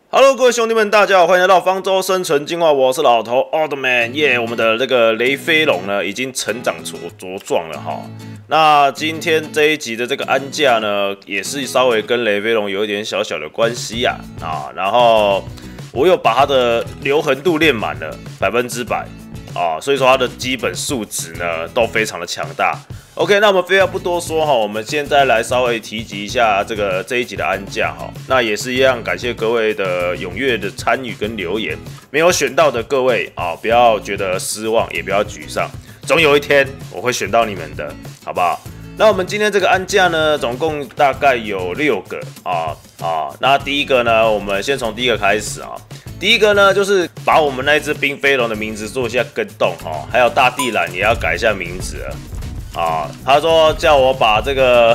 Hello， 各位兄弟们，大家好，欢迎来到方舟生存进化，我是老头 Oldman 耶。我们的这个雷飞龙呢，已经成长茁壮了哈。那今天这一集的这个安价呢，也是稍微跟雷飞龙有一点小小的关系呀然后我又把它的留痕度练满了100%所以说它的基本数值呢都非常的强大。OK， 那我们废话不多说哈，我们现在来稍微提及一下这一集的安价哈。那也是一样，感谢各位的踊跃的参与跟留言。没有选到的各位不要觉得失望，也不要沮丧，总有一天我会选到你们的，好不好？那我们今天这个安价呢，总共大概有6个那第一个呢，我们先从第一个开始啊。第一个呢，就是把我们那只冰飞龙的名字做一下更动还有大地蓝也要改一下名字了。他说叫我把这个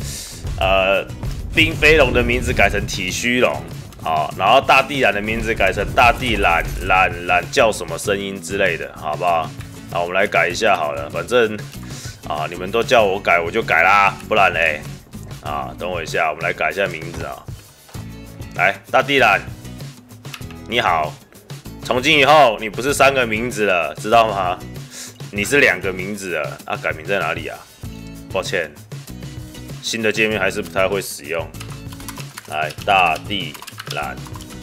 冰飞龙的名字改成体虚龙然后大地蓝的名字改成大地蓝叫什么声音之类的，好不好？我们来改一下好了，反正你们都叫我改，我就改啦，不然嘞等我一下，我们来改一下名字来，大地蓝，你好，从今以后你不是3个名字了，知道吗？你是2个名字了改名在哪里啊？抱歉，新的界面还是不太会使用。来，大地蓝，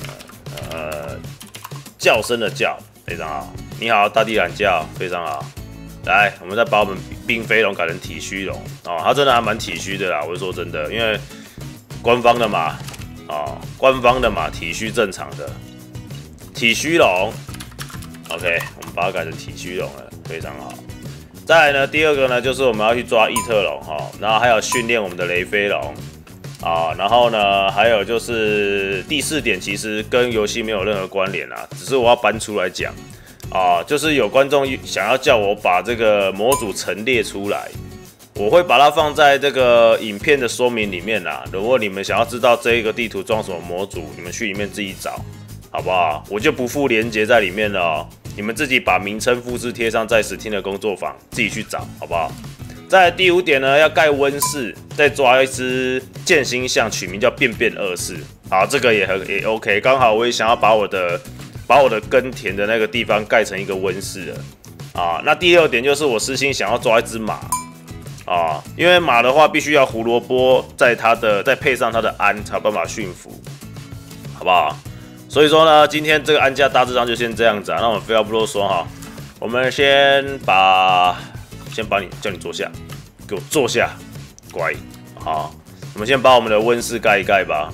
叫声的叫，非常好。你好，大地蓝叫，非常好。来，我们再把我们冰飞龙改成体虚龙它真的还蛮体虚的啦，我是说真的，因为官方的嘛体虚正常的体虚龙。OK， 我们把它改成体虚龙了，非常好。再来呢，第二个呢，就是我们要去抓异特龙然后还有训练我们的雷飞龙然后呢，还有就是第4点，其实跟游戏没有任何关联只是我要搬出来讲就是有观众想要叫我把这个模组陈列出来，我会把它放在这个影片的说明里面如果你们想要知道这一个地图装什么模组，你们去里面自己找，好不好？我就不附连结在里面了你们自己把名称复制贴上在Steam的工作坊，自己去找，好不好？再来第5点呢，要盖温室，再抓一只剑星象，取名叫变变二世。好，这个也 OK， 刚好我也想要把我的耕田的那个地方盖成一个温室了那第6点就是我私心想要抓一只马因为马的话必须要胡萝卜再配上它的鞍才有办法驯服，好不好？所以说呢，今天这个安价大致上就先这样子那我们废话不多说我们先叫你坐下，给我坐下，乖我们先把我们的温室盖一盖吧。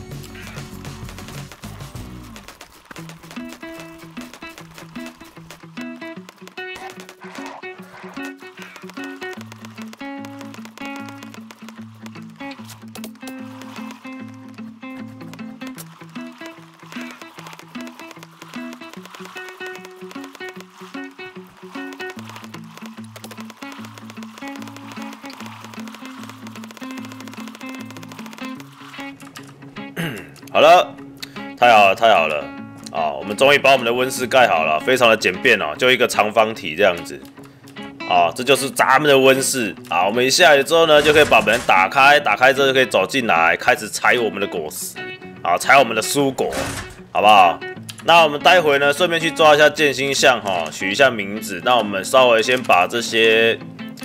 好了，太好了我们终于把我们的温室盖好了，非常的简便就一个长方体这样子这就是咱们的温室我们一下来之后呢，就可以把门打开之后就可以走进来，开始采我们的果实采我们的蔬果，好不好？那我们待会呢，顺便去抓一下剑星象取一下名字。那我们稍微先把这些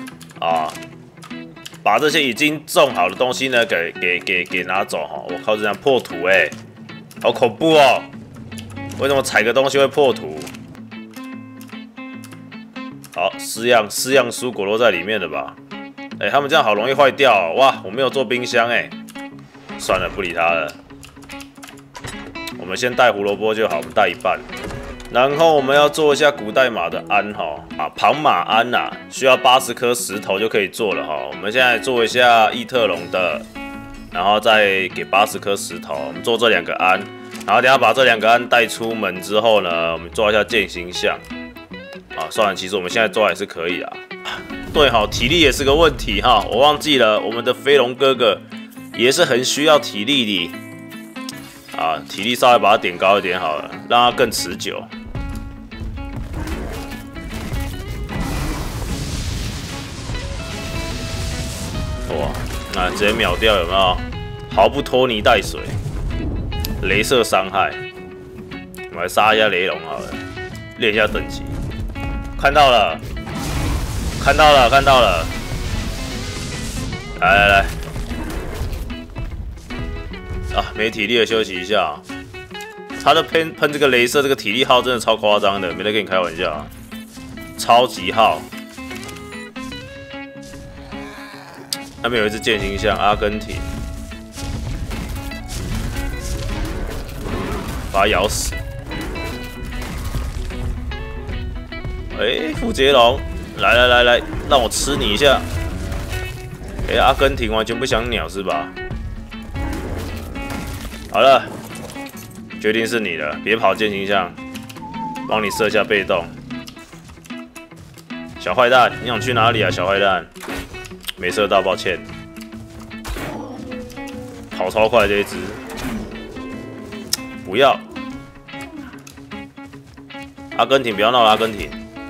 已经种好的东西呢，给拿走我靠，这样破图好恐怖为什么踩个东西会破图？好，四样蔬果都在里面了吧？他们这样好容易坏掉哇！我没有做冰箱算了，不理它了。我们先带胡萝卜就好，我们带一半。然后我们要做一下古代马的鞍庞马鞍需要80颗石头就可以做了我们现在做一下异特龙的，然后再给80颗石头，我们做这2个鞍，然后等一下把这2个鞍带出门之后呢，我们做一下剑星象算了，其实我们现在做还是可以对体力也是个问题我忘记了，我们的飞龙哥哥也是很需要体力的体力稍微把它点高一点好了，让它更持久。哇，直接秒掉有没有？毫不拖泥带水，雷射伤害。 我们来杀一下雷龙好了，练一下等级。看到了，看到了，看到了！来来来，啊，没体力了，休息一下。他的喷这个雷射，这个体力耗真的超夸张的，没得跟你开玩笑，超级耗。那边有一只剑形象，阿根廷，把它咬死。复捷龙，来来来来，让我吃你一下。阿根廷完全不想鸟是吧？好了，决定是你了，别跑剑形象，帮你设下被动。小坏蛋，你想去哪里啊？小坏蛋，没射到，抱歉。跑超快这一只，不要。阿根廷，不要闹了，阿根廷。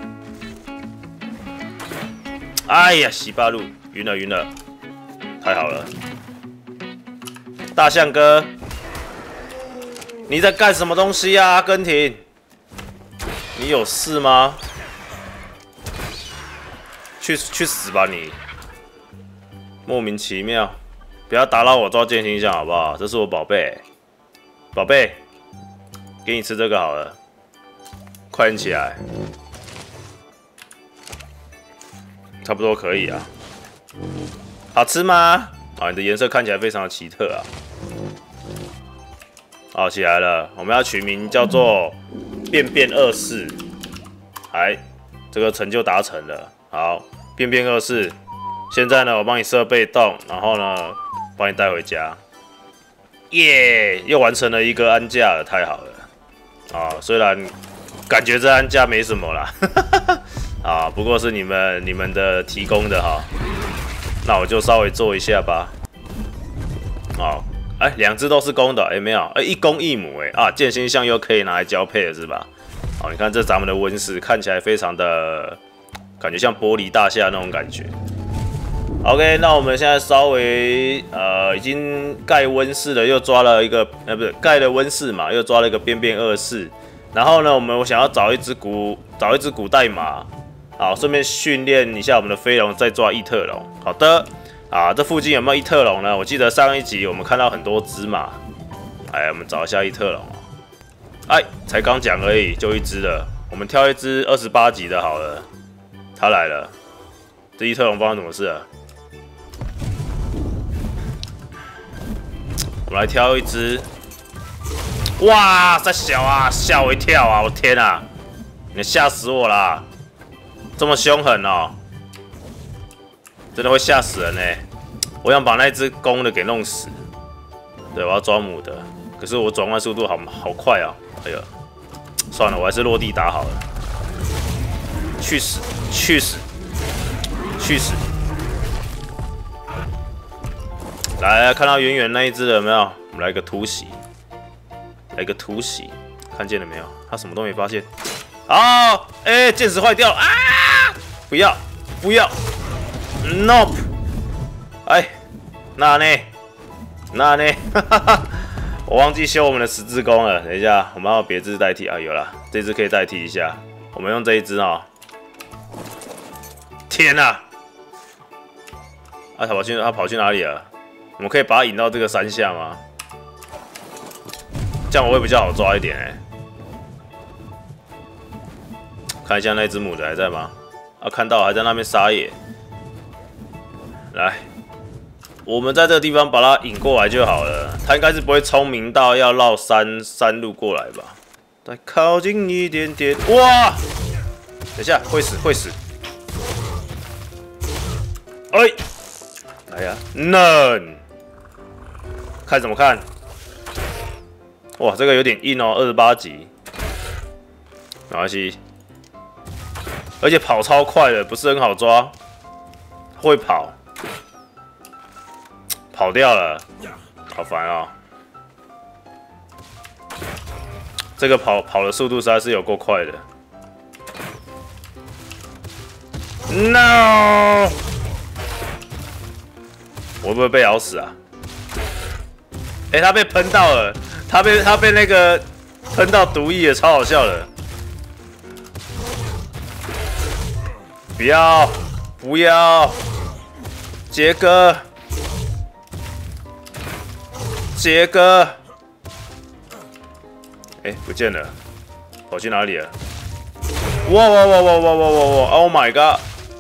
哎呀，洗八路，晕了晕了，太好了！大象哥，你在干什么东西呀、啊？阿根廷，你有事吗？去死吧你！莫名其妙，不要打扰我抓剑形象好不好？这是我宝贝，宝贝，给你吃这个好了，快点起来。差不多可以啊，好吃吗？啊，你的颜色看起来非常的奇特啊。好，起来了，我们要取名叫做变变二世。哎，这个成就达成了。好，变变二世。现在呢，我帮你设被动，然后呢，帮你带回家。耶，又完成了一个安驾了，太好了。啊，虽然感觉这安驾没什么啦。啊，不过是你们的提供的哈，那我就稍微做一下吧。哦，哎，两只都是公的，哎没有，哎一公一母，哎啊，剑形象又可以拿来交配了是吧？好，你看这咱们的温室看起来非常的，感觉像玻璃大厦那种感觉。OK， 那我们现在稍微已经盖温室了，又抓了一个不是盖了温室嘛，又抓了一个变变二世。然后呢，我想要找一只古代马。好，顺便训练一下我们的飞龙，再抓异特龙。好的，啊，这附近有没有异特龙呢？我记得上一集我们看到很多只嘛，哎，我们找一下异特龙哦。哎，才刚讲而已，就一只了。我们挑一只28级的好了。他来了，这异特龙发生什么事了？我们来挑一只。哇，这小啊，吓我一跳啊！我天啊，你吓死我啦！这么凶狠哦，真的会吓死人呢！我想把那只公的给弄死。对，我要抓母的，可是我转换速度好快啊！哎呀，算了，我还是落地打好了。去死！去死！去死！来，看到远远那一只了没有？我们来个突袭，来个突袭，看见了没有？他什么都没发现。哦，哎，剑石坏掉了啊！不要，不要 ，nope！ 哎，那呢？我忘记修我们的十字弓了。等一下，我们要别只代替啊，有了，这只可以代替一下。我们用这一只哦。天哪！啊，他跑去哪里了？我们可以把它引到这个山下吗？这样我会比较好抓一点哎。看一下那只母的还在吗？啊，看到还在那边撒野。来，我们在这个地方把它引过来就好了。它应该是不会聪明到要绕山路过来吧？再靠近一点点。哇！等一下，会死！哎，来呀，嫩！看怎么看？哇，这个有点硬哦，28级。没关系。而且跑超快的，不是很好抓，会跑，跑掉了，好烦啊、哦！这个跑的速度实在是有够快的。No！ 我会不会被咬死啊？哎、他被喷到了，他被那个喷到毒液也超好笑的。不要，不要，杰哥，杰哥，哎，不见了，跑去哪里了？哇！Oh my god！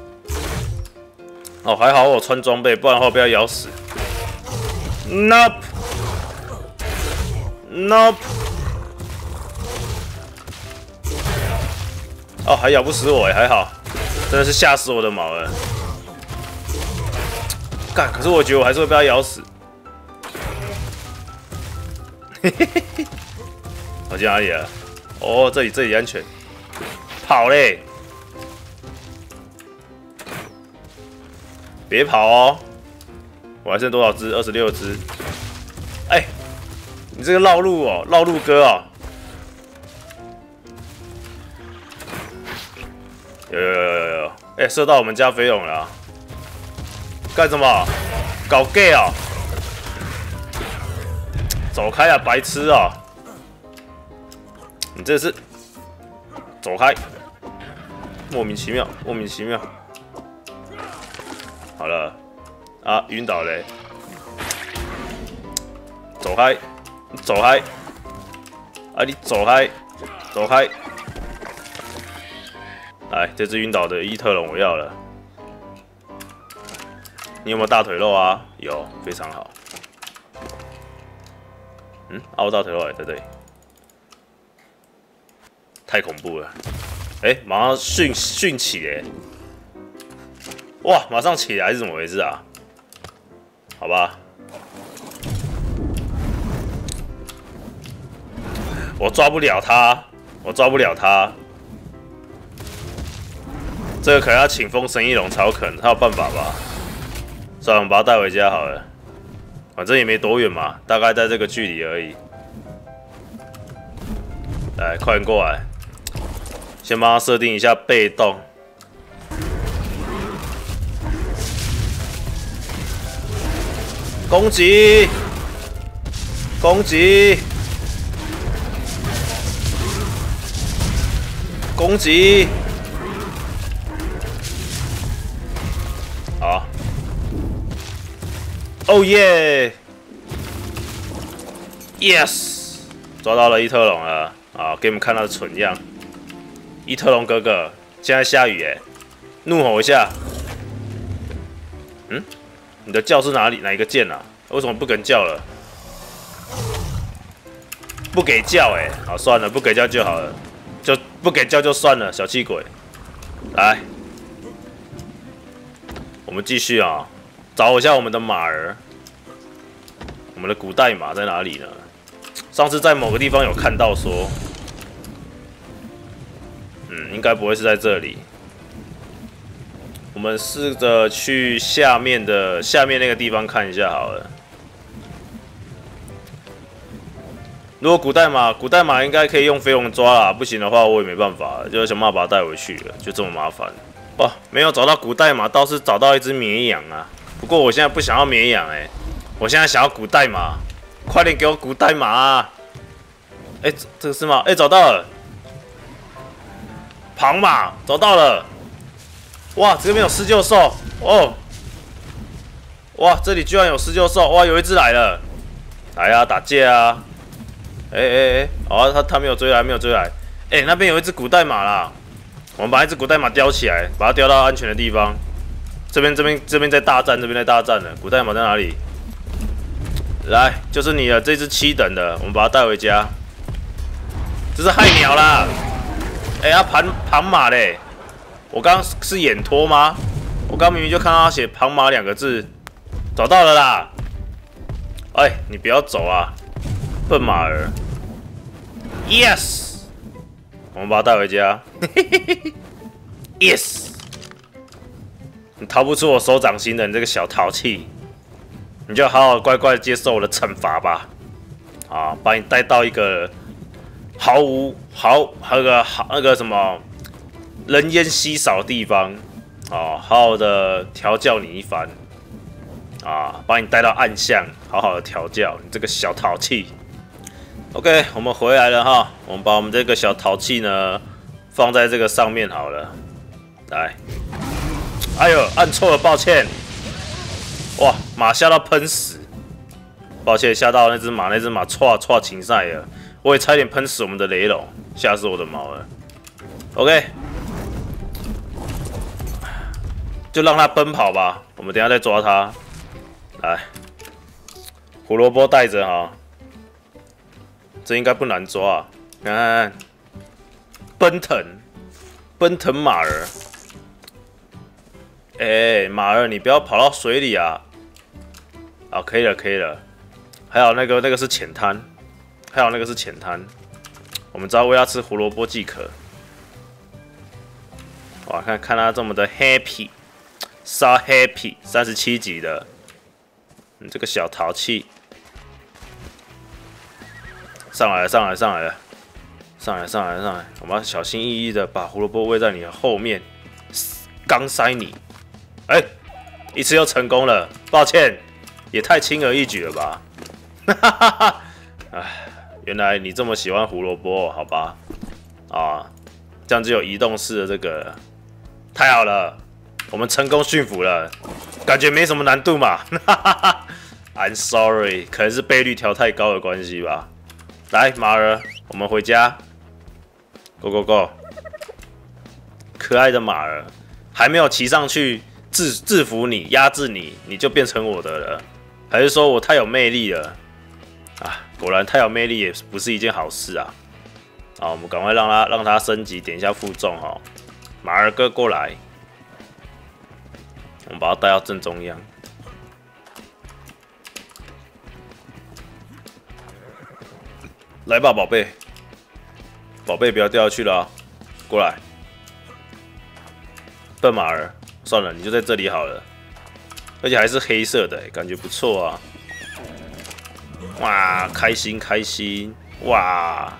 哦，还好我穿装备，不然的话被他咬死。Nope。哦，还咬不死我哎，还好，真的是吓死我的毛了。干，可是我觉得我还是会被他咬死。嘿嘿嘿，跑去哪里了？哦，这里安全。跑嘞！别跑哦！我还剩多少只？26只。哎，你这个绕路哦，绕路哥哦。有！哎，射到我们家飞龙了、啊！干什么？搞 gay 啊！走开啊，白痴啊！你这是走开！莫名其妙。好了，啊，晕倒嘞！走开！啊，你走开！来，这只晕倒的伊特龙我要了。你有没有大腿肉啊？有，非常好。凹大腿肉也在这里，太恐怖了！哎，马上迅起哎！哇，马上起来是怎么回事啊？好吧，我抓不了他。这个可能要请风神翼龙才有可能，他有办法吧？算了，我们把他带回家好了，反正也没多远嘛，大概在这个距离而已。来，快点过来，先帮他设定一下被动。攻击！好，哦耶 ！Yes， 抓到了伊特龙了啊！给你们看他的蠢样。伊特龙哥哥，现在下雨哎，怒吼一下。你的叫是哪一个键啊？为什么不给叫了？不给叫哎！好，算了，不给叫就好了，就不给叫就算了，小气鬼。来，我们继续啊，找一下我们的马儿。我们的古代马在哪里呢？上次在某个地方有看到说，应该不会是在这里。我们试着去下面那个地方看一下好了。如果古代马应该可以用飞龙抓啦，不行的话我也没办法，就想办法把它带回去了，就这么麻烦。哇，没有找到古代马，倒是找到一只绵羊啊。不过我现在不想要绵羊我现在想要古代马，快点给我古代马啊！这个是吗？找到了，庞马找到了。哇，这边有施救兽哦！哇，这里居然有施救兽！哇，有一只来了，来啊，打架啊！哦，他没有追来，那边有一只古代马啦，我们把一只古代马叼起来，把它叼到安全的地方。这边在大战，了，古代马在哪里？来，就是你了，这只7等的，我们把它带回家。这是害鸟啦！庞马嘞！我刚刚是眼托吗？我刚明明就看到他写庞马2个字，找到了啦！你不要走啊，笨马儿 ！Yes， 我们把它带回家。Yes， 你逃不出我手掌心的，你这个小淘气，你就好好乖乖接受我的惩罚吧！啊，把你带到一个那个什么。人烟稀少的地方，好好的调教你一番，把你带到暗巷，好好的调教你这个小淘气。 OK， 我们回来了哈，我们把我们这个小陶器呢放在这个上面好了。来，哎呦，按错了，抱歉。哇，马吓到喷死，抱歉，吓到那只马歘禽赛了，我也差点喷死我们的雷龙，吓死我的毛了。OK， 就让它奔跑吧，我们等一下再抓它。来，胡萝卜带着哈。这应该不难抓啊！看，奔腾马儿，马儿，你不要跑到水里啊！啊，可以了。还有那个是浅滩，我们只要喂它吃胡萝卜即可。哇，看它这么的 happy，so happy， 37级的，你这个小淘气。上来了！我们要小心翼翼的把胡萝卜喂在你的后面，刚塞你。一次又成功了，抱歉，也太轻而易举了吧？原来你这么喜欢胡萝卜，好吧？啊，这样就有移动式的这个，太好了，我们成功驯服了，感觉没什么难度嘛。I'm sorry， 可能是倍率调太高的关系吧。来，马儿，我们回家。Go！ 可爱的马儿，还没有骑上去制服你、压制你，你就变成我的了？还是说我太有魅力了？啊，果然太有魅力也不是一件好事啊！好，我们赶快让它升级，点一下负重哈。马儿哥过来，我们把它带到正中央。来吧，宝贝，不要掉下去了啊！过来，笨马儿，算了，你就在这里好了。而且还是黑色的，感觉不错啊！哇，开心！哇，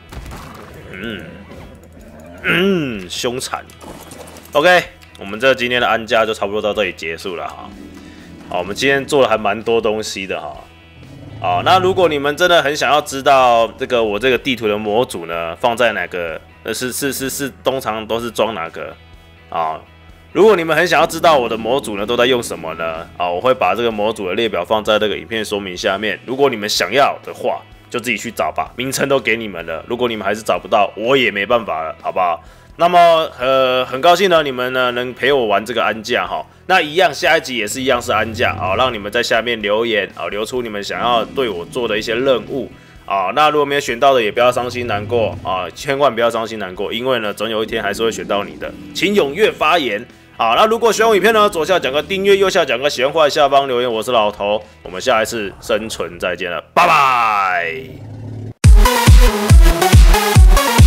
凶残。OK， 我们这今天的安家就差不多到这里结束了哈。好，我们今天做了还蛮多东西的哈。好，那如果你们真的很想要知道我这个地图的模组呢，放在哪个？通常都是装哪个？啊，如果你们很想要知道我的模组呢都在用什么呢？啊，我会把这个模组的列表放在这个影片说明下面。如果你们想要的话，就自己去找吧，名称都给你们了。如果你们还是找不到，我也没办法了，好不好？那么很高兴呢，你们呢能陪我玩这个安驾哈。那一样，下一集也是一样是安驾啊，让你们在下面留言啊，留出你们想要对我做的一些任务啊。那如果没有选到的，也不要伤心难过啊，千万不要伤心难过，因为呢，总有一天还是会选到你的，请踊跃发言啊。那如果喜欢我影片呢，左下角个订阅，右下角个喜欢或者下方留言。我是老头，我们下一次生存再见了，拜拜。